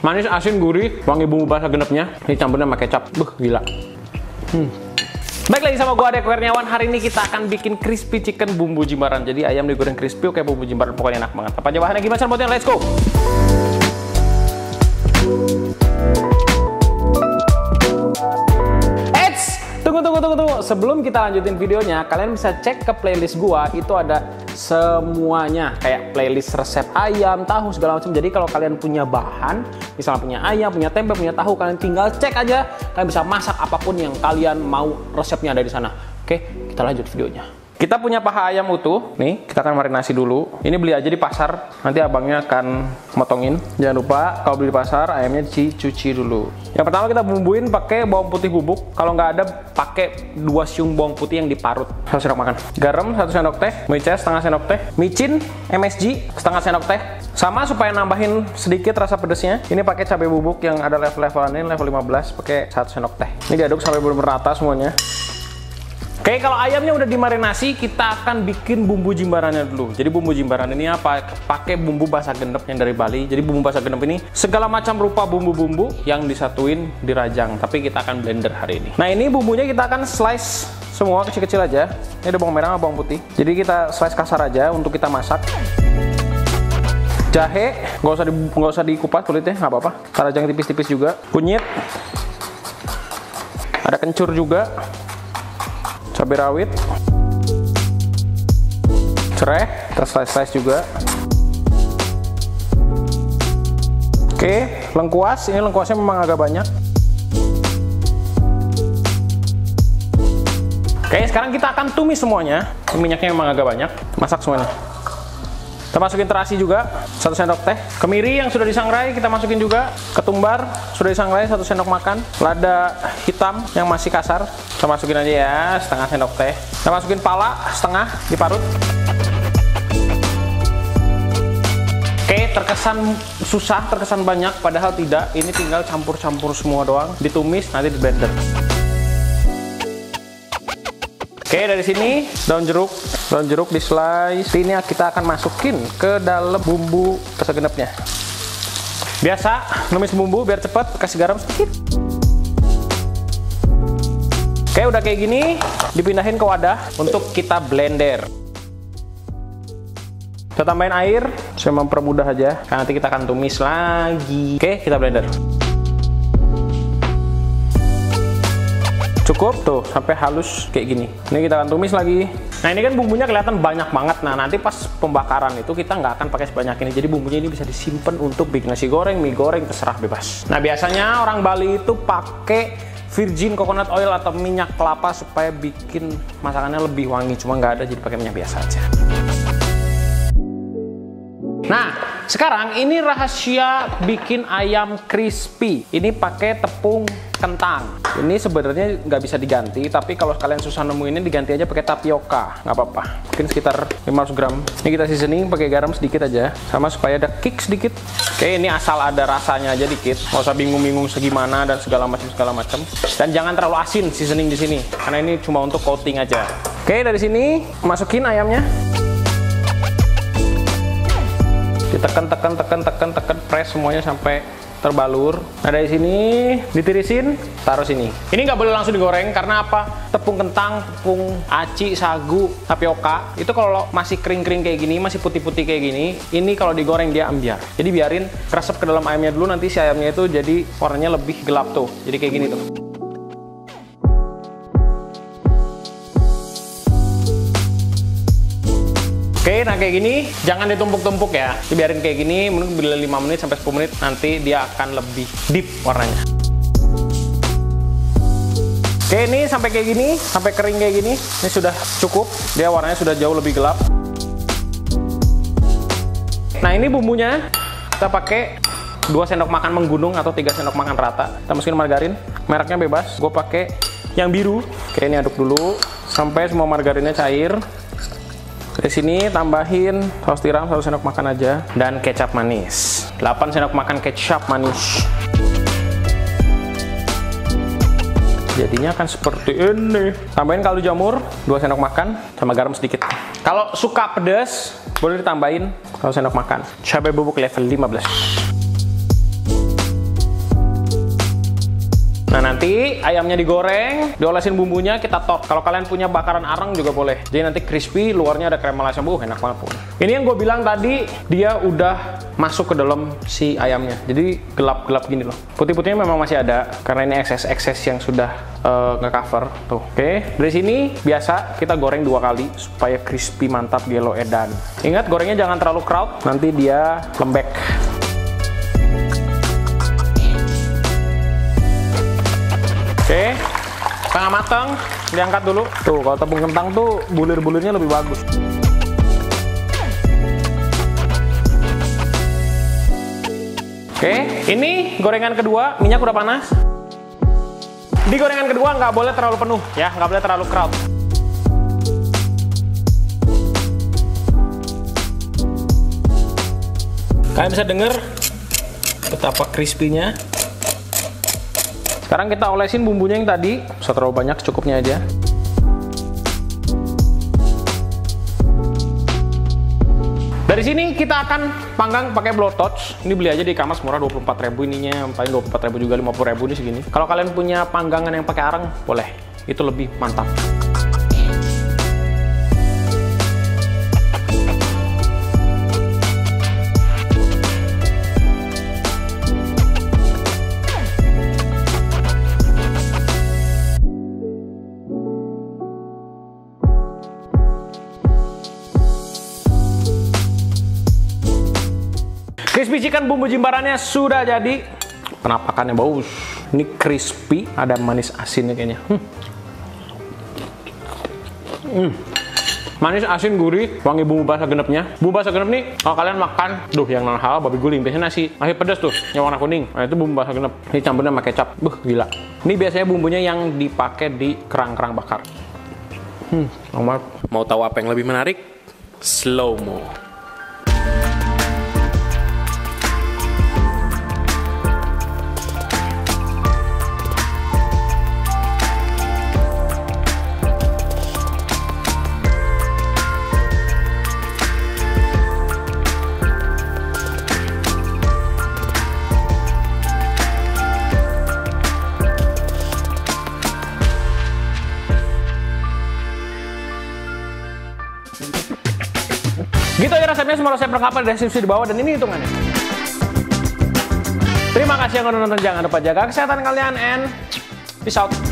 Manis, asin, gurih, wangi bumbu basah genepnya. Ini campurnya sama kecap. Gila. Baik lagi sama gua Ade Kurniawan. Hari ini kita akan bikin crispy chicken bumbu jimbaran. Jadi ayam digoreng crispy, oke bumbu jimbaran pokoknya enak banget. Apa aja bahannya, gimana cara buatnya? Let's go. Tunggu. Sebelum kita lanjutin videonya, kalian bisa cek ke playlist gua. Itu ada semuanya, kayak playlist resep ayam, tahu, segala macam. Jadi kalau kalian punya bahan, misalnya punya ayam, punya tempe, punya tahu, kalian tinggal cek aja. Kalian bisa masak apapun yang kalian mau, resepnya ada di sana. Oke, kita lanjut videonya. Kita punya paha ayam utuh, nih kita akan marinasi dulu. Ini beli aja di pasar, nanti abangnya akan motongin. Jangan lupa kalau beli di pasar, ayamnya dicuci dulu. Yang pertama kita bumbuin pakai bawang putih bubuk. Kalau nggak ada, pakai 2 siung bawang putih yang diparut. 1 sendok makan. Garam 1 sendok teh, merica setengah sendok teh, micin MSG setengah sendok teh. Sama supaya nambahin sedikit rasa pedesnya. Ini pakai cabai bubuk yang ada level-levelannya, level 15, pakai 1 sendok teh. Ini diaduk sampai benar-benar rata semuanya. Oke, kalau ayamnya udah dimarinasi, kita akan bikin bumbu jimbarannya dulu. Jadi bumbu jimbaran ini apa? Pakai bumbu basah genep yang dari Bali. Jadi bumbu basah genep ini segala macam rupa bumbu-bumbu yang disatuin dirajang. Tapi kita akan blender hari ini. Nah, ini bumbunya kita akan slice semua kecil-kecil aja. Ini ada bawang merah sama bawang putih. Jadi kita slice kasar aja untuk kita masak. Jahe, nggak usah dikupas kulitnya, nggak apa-apa. Kita rajang tipis-tipis juga. Kunyit. Ada kencur juga. Cabai rawit, serai, kita slice juga. Oke, lengkuas, ini lengkuasnya memang agak banyak. Oke, sekarang kita akan tumis semuanya. Minyaknya memang agak banyak, masak semuanya. Kita masukin terasi juga, 1 sendok teh. Kemiri yang sudah disangrai kita masukin juga. Ketumbar sudah disangrai 1 sendok makan. Lada hitam yang masih kasar kita masukin aja ya, setengah sendok teh. Kita masukin pala setengah diparut. Oke, terkesan susah, terkesan banyak, padahal tidak. Ini tinggal campur-campur semua doang, ditumis, nanti di blender. Oke, dari sini daun jeruk di slice. Ini kita akan masukin ke dalam bumbu basah genepnya. Biasa numis bumbu biar cepet, kasih garam sedikit. Oke, udah kayak gini, dipindahin ke wadah untuk kita blender. Kita tambahin air, saya mempermudah aja, karena nanti kita akan tumis lagi. Oke, kita blender. Cukup tuh sampai halus kayak gini. Ini kita akan tumis lagi. Nah, ini kan bumbunya kelihatan banyak banget. Nah, nanti pas pembakaran itu kita nggak akan pakai sebanyak ini. Jadi bumbunya ini bisa disimpan untuk bikin nasi goreng, mie goreng, terserah bebas. Nah, biasanya orang Bali itu pakai virgin coconut oil atau minyak kelapa supaya bikin masakannya lebih wangi. Cuma nggak ada, jadi pakai minyak biasa aja. Nah, sekarang ini rahasia bikin ayam crispy. Ini pakai tepung kentang. Ini sebenarnya nggak bisa diganti, tapi kalau kalian susah nemuinnya diganti aja pakai tapioka, nggak apa-apa. Mungkin sekitar 500 gram. Ini kita seasoning pakai garam sedikit aja, sama supaya ada kick sedikit. Oke, ini asal ada rasanya aja dikit. Nggak usah bingung-bingung segimana dan segala macam. Dan jangan terlalu asin seasoning di sini, karena ini cuma untuk coating aja. Oke, dari sini masukin ayamnya. Ditekan, press semuanya sampai terbalur. Nah, dari sini ditirisin, taruh sini. Ini nggak boleh langsung digoreng karena apa? Tepung kentang, tepung aci, sagu, tapioka itu kalau masih kering-kering kayak gini, masih putih-putih kayak gini, ini kalau digoreng dia ambiar. Jadi biarin resep ke dalam ayamnya dulu, nanti si ayamnya itu jadi warnanya lebih gelap tuh. Jadi kayak gini tuh. Oke, nah kayak gini, jangan ditumpuk-tumpuk ya. Dibiarin kayak gini, mungkin bila 5 menit sampai 10 menit, nanti dia akan lebih deep warnanya. Oke, ini sampai kayak gini, sampai kering kayak gini, ini sudah cukup. Dia warnanya sudah jauh lebih gelap. Nah, ini bumbunya kita pakai 2 sendok makan menggunung atau 3 sendok makan rata. Kita masukin margarin, mereknya bebas. Gue pakai yang biru. Oke, ini aduk dulu sampai semua margarinnya cair. Di sini tambahin saus tiram 1 sendok makan aja dan kecap manis. 8 sendok makan kecap manis. Jadinya akan seperti ini. Tambahin kaldu jamur 2 sendok makan sama garam sedikit. Kalau suka pedas, boleh ditambahin 1 sendok makan. Cabai bubuk level 15. Nanti ayamnya digoreng, diolesin bumbunya, kita top. Kalau kalian punya bakaran arang juga boleh. Jadi nanti crispy, luarnya ada krem malasnya. Enak banget pun. Ini yang gue bilang tadi, dia udah masuk ke dalam si ayamnya. Jadi gelap-gelap gini loh. Putih-putihnya memang masih ada, karena ini ekses-ekses yang sudah nge-cover. Tuh, oke. Dari sini, biasa kita goreng 2 kali, supaya crispy mantap di yellow edan. Ingat, gorengnya jangan terlalu crowd, nanti dia lembek. Oke, setengah matang, diangkat dulu. Tuh, kalau tepung kentang tuh bulir-bulirnya lebih bagus. Oke, ini gorengan kedua, minyak udah panas. Di gorengan kedua nggak boleh terlalu penuh, ya, nggak boleh terlalu crowd. Kalian bisa denger betapa crispy-nya. Sekarang kita olesin bumbunya yang tadi, usah terlalu banyak, cukupnya aja. Dari sini kita akan panggang pakai blowtorch. Ini beli aja di e-commerce murah, 24.000 ininya, paling 24.000 juga, 50.000 ini segini. Kalau kalian punya panggangan yang pakai arang, boleh. Itu lebih mantap. Crispy chicken bumbu jimbarannya sudah jadi. Penampakannya bagus. Ini crispy, ada manis asinnya kayaknya. Manis, asin, gurih, wangi bumbu bahasa genepnya. Bumbu bahasa genep nih, kalau kalian makan, yang non halal babi guling, biasanya nasi pedas tuh, yang warna kuning. Nah, itu bumbu bahasa genep. Ini campurnya sama kecap. Gila. Ini biasanya bumbunya yang dipakai di kerang-kerang bakar. Mau tahu apa yang lebih menarik? Slow mo. Gitu aja resepnya, semua resep lengkap ada deskripsi di bawah, dan ini hitungannya. Terima kasih yang udah nonton, jangan lupa jaga kesehatan kalian, and peace out.